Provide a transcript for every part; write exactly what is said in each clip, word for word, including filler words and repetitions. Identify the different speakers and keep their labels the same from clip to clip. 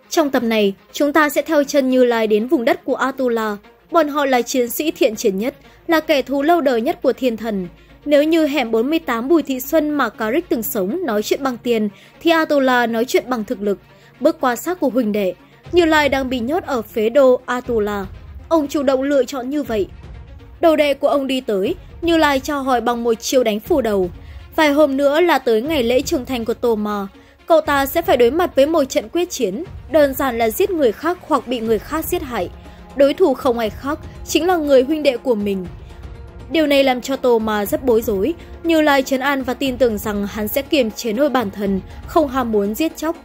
Speaker 1: Trong tập này, chúng ta sẽ theo chân Như Lai đến vùng đất của Atula. Bọn họ là chiến sĩ thiện chiến nhất, là kẻ thù lâu đời nhất của thiên thần. Nếu như hẻm bốn mươi tám Bùi Thị Xuân mà Caric từng sống nói chuyện bằng tiền, thì Atula nói chuyện bằng thực lực. Bước qua xác của huynh đệ, Như Lai đang bị nhốt ở phế đô Atula. Ông chủ động lựa chọn như vậy. Đầu đệ của ông đi tới, Như Lai chào hỏi bằng một chiêu đánh phủ đầu. Vài hôm nữa là tới ngày lễ trưởng thành của Toma. Cậu ta sẽ phải đối mặt với một trận quyết chiến, đơn giản là giết người khác hoặc bị người khác giết hại. Đối thủ không ai khác, chính là người huynh đệ của mình. Điều này làm cho Toma rất bối rối, Như Lai trấn an và tin tưởng rằng hắn sẽ kiềm chế nổi bản thân, không ham muốn giết chóc.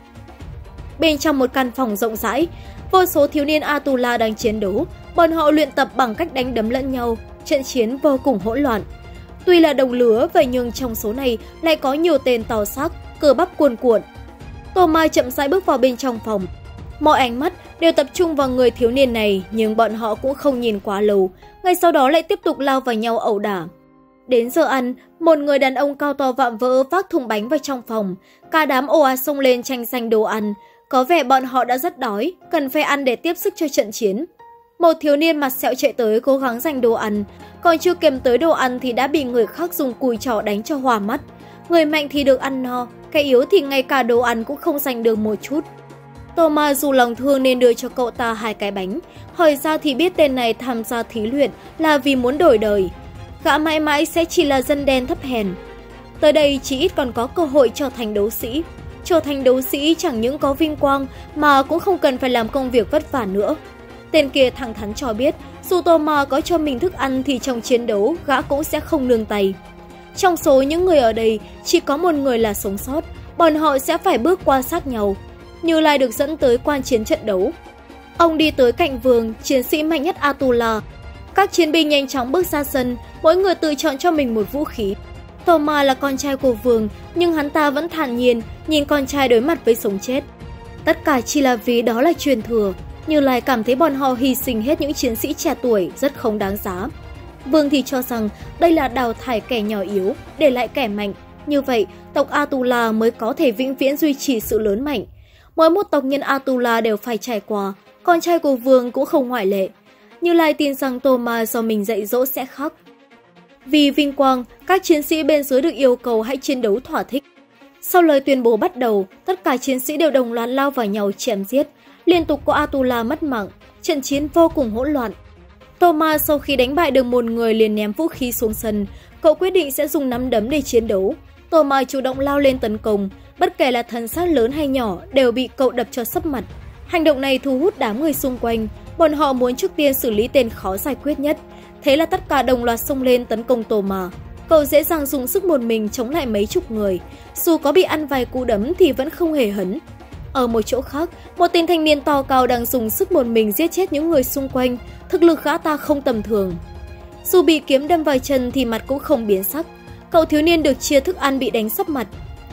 Speaker 1: Bên trong một căn phòng rộng rãi, vô số thiếu niên Atula đang chiến đấu, bọn họ luyện tập bằng cách đánh đấm lẫn nhau, trận chiến vô cùng hỗn loạn. Tuy là đồng lứa, vậy nhưng trong số này lại có nhiều tên to xác, cơ bắp cuồn cuộn. Toma chậm rãi bước vào bên trong phòng. Mọi ánh mắt đều tập trung vào người thiếu niên này, nhưng bọn họ cũng không nhìn quá lâu, ngay sau đó lại tiếp tục lao vào nhau ẩu đả. Đến giờ ăn, một người đàn ông cao to vạm vỡ vác thùng bánh vào trong phòng, cả đám ồ ạt xông lên tranh giành đồ ăn, có vẻ bọn họ đã rất đói, cần phải ăn để tiếp sức cho trận chiến. Một thiếu niên mặt sẹo chạy tới cố gắng giành đồ ăn, còn chưa kèm tới đồ ăn thì đã bị người khác dùng cùi trỏ đánh cho hoa mắt. Người mạnh thì được ăn no, kẻ yếu thì ngay cả đồ ăn cũng không giành được một chút. Toma dù lòng thương nên đưa cho cậu ta hai cái bánh, hỏi ra thì biết tên này tham gia thí luyện là vì muốn đổi đời. Gã mãi mãi sẽ chỉ là dân đen thấp hèn. Tới đây chỉ ít còn có cơ hội trở thành đấu sĩ. Trở thành đấu sĩ chẳng những có vinh quang mà cũng không cần phải làm công việc vất vả nữa. Tên kia thẳng thắn cho biết, dù Toma có cho mình thức ăn thì trong chiến đấu gã cũng sẽ không nương tay. Trong số những người ở đây, chỉ có một người là sống sót, bọn họ sẽ phải bước qua sát nhau. Như Lai được dẫn tới quan chiến trận đấu. Ông đi tới cạnh Vương, chiến sĩ mạnh nhất Atula. Các chiến binh nhanh chóng bước ra sân, mỗi người tự chọn cho mình một vũ khí. Toma là con trai của Vương, nhưng hắn ta vẫn thản nhiên, nhìn con trai đối mặt với sống chết. Tất cả chỉ là vì đó là truyền thừa. Như Lai cảm thấy bọn họ hy sinh hết những chiến sĩ trẻ tuổi rất không đáng giá. Vương thì cho rằng đây là đào thải kẻ nhỏ yếu, để lại kẻ mạnh. Như vậy, tộc Atula mới có thể vĩnh viễn duy trì sự lớn mạnh. Mỗi một tộc nhân Atula đều phải trải qua, con trai của Vương cũng không ngoại lệ. Như Lai tin rằng Toma do mình dạy dỗ sẽ khác. Vì vinh quang, các chiến sĩ bên dưới được yêu cầu hãy chiến đấu thỏa thích. Sau lời tuyên bố bắt đầu, tất cả chiến sĩ đều đồng loạt lao vào nhau chém giết. Liên tục có Atula mất mạng, trận chiến vô cùng hỗn loạn. Toma sau khi đánh bại được một người liền ném vũ khí xuống sân, cậu quyết định sẽ dùng nắm đấm để chiến đấu. Toma chủ động lao lên tấn công, bất kể là thần sát lớn hay nhỏ đều bị cậu đập cho sấp mặt. Hành động này thu hút đám người xung quanh, bọn họ muốn trước tiên xử lý tên khó giải quyết nhất. Thế là tất cả đồng loạt xông lên tấn công Toma. Cậu dễ dàng dùng sức một mình chống lại mấy chục người, dù có bị ăn vài cú đấm thì vẫn không hề hấn. Ở một chỗ khác, một tên thanh niên to cao đang dùng sức một mình giết chết những người xung quanh, thực lực gã ta không tầm thường. Dù bị kiếm đâm vào chân thì mặt cũng không biến sắc, cậu thiếu niên được chia thức ăn bị đánh sấp mặt.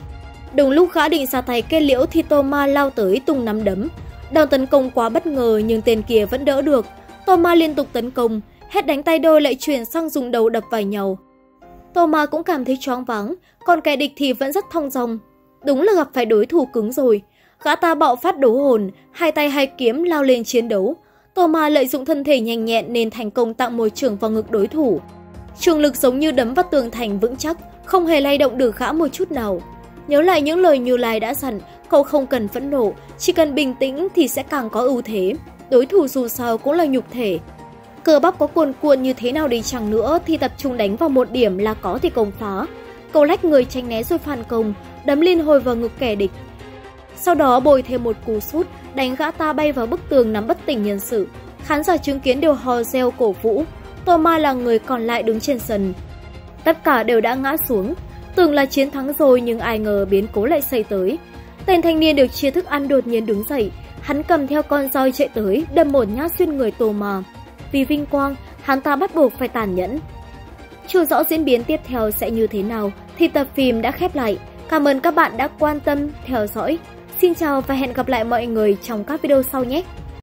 Speaker 1: Đúng lúc gã định ra tay kết liễu thì Toma lao tới tung nắm đấm. Đòn tấn công quá bất ngờ nhưng tên kia vẫn đỡ được. Toma liên tục tấn công, hết đánh tay đôi lại chuyển sang dùng đầu đập vào nhau. Toma cũng cảm thấy choáng váng, còn kẻ địch thì vẫn rất thong dong. Đúng là gặp phải đối thủ cứng rồi. Gã ta bạo phát đấu hồn, hai tay hai kiếm lao lên chiến đấu. Toma lợi dụng thân thể nhanh nhẹn nên thành công tặng một chưởng vào ngực đối thủ. Trường lực giống như đấm vào tường thành vững chắc, không hề lay động được gã một chút nào. Nhớ lại những lời Như Lai đã dặn, cậu không cần phẫn nộ, chỉ cần bình tĩnh thì sẽ càng có ưu thế. Đối thủ dù sao cũng là nhục thể. Cơ bắp có cuồn cuộn như thế nào đi chăng nữa thì tập trung đánh vào một điểm là có thể công phá. Cậu lách người tránh né rồi phản công, đấm liên hồi vào ngực kẻ địch. Sau đó bồi thêm một cú sút, đánh gã ta bay vào bức tường nằm bất tỉnh nhân sự. Khán giả chứng kiến đều hò reo cổ vũ. Toma là người còn lại đứng trên sân. Tất cả đều đã ngã xuống. Tưởng là chiến thắng rồi nhưng ai ngờ biến cố lại xảy tới. Tên thanh niên được chia thức ăn đột nhiên đứng dậy. Hắn cầm theo con roi chạy tới, đâm một nhát xuyên người Toma. Vì vinh quang, hắn ta bắt buộc phải tàn nhẫn. Chưa rõ diễn biến tiếp theo sẽ như thế nào thì tập phim đã khép lại. Cảm ơn các bạn đã quan tâm, theo dõi. Xin chào và hẹn gặp lại mọi người trong các video sau nhé!